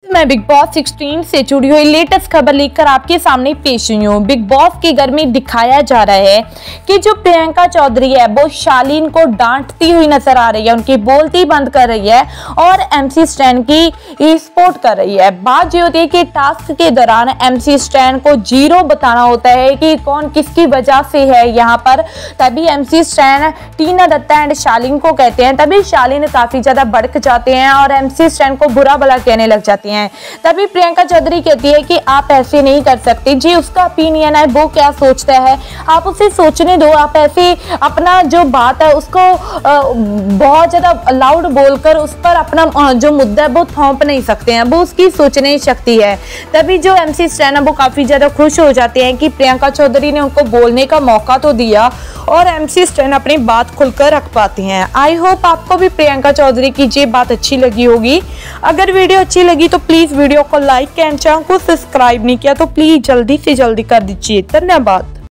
मैं big boss 16 से जुड़ी हुई लेटेस्ट खबर लेकर आपके सामने पेश हुई हूँ। बिग बॉस के घर में दिखाया जा रहा है कि जो प्रियंका चौधरी है वो शालीन को डांटती हुई नजर आ रही है, उनकी बोलती बंद कर रही है और एमसी स्टैन की सपोर्ट कर रही है। बात ये होती है कि टास्क के दौरान एमसी स्टैन को जीरो बताना होता है कि कौन किसकी वजह से है यहाँ पर। तभी एमसी स्टैन टीना दत्ता एंड शालीन को कहते हैं, तभी शालीन काफी ज्यादा भड़क जाते हैं और एमसी स्टैन को बुरा भला कहने लग जाती हैं। तभी प्रियंका चौधरी कहती है कि आप ऐसे नहीं कर सकते जी, उसका ओपिनियन है, वो क्या सोचता है आप उसे सोचने दो। आप ऐसे अपना जो बात है उसको बहुत ज्यादा लाउड बोलकर उस पर अपना जो मुद्दा है वो थोप नहीं सकते हैं, वो उसकी सोचने शक्ति है। तभी जो एमसी स्टैन है वो काफी ज्यादा खुश हो जाते हैं कि प्रियंका चौधरी ने उनको बोलने का मौका तो दिया और एमसी स्टैन अपनी बात खुलकर रख पाती हैं। आई होप आपको भी प्रियंका चौधरी की ये बात अच्छी लगी होगी। अगर वीडियो अच्छी लगी तो प्लीज वीडियो को लाइक एंड चैनल को सब्सक्राइब नहीं किया तो प्लीज जल्दी से जल्दी कर दीजिए। धन्यवाद।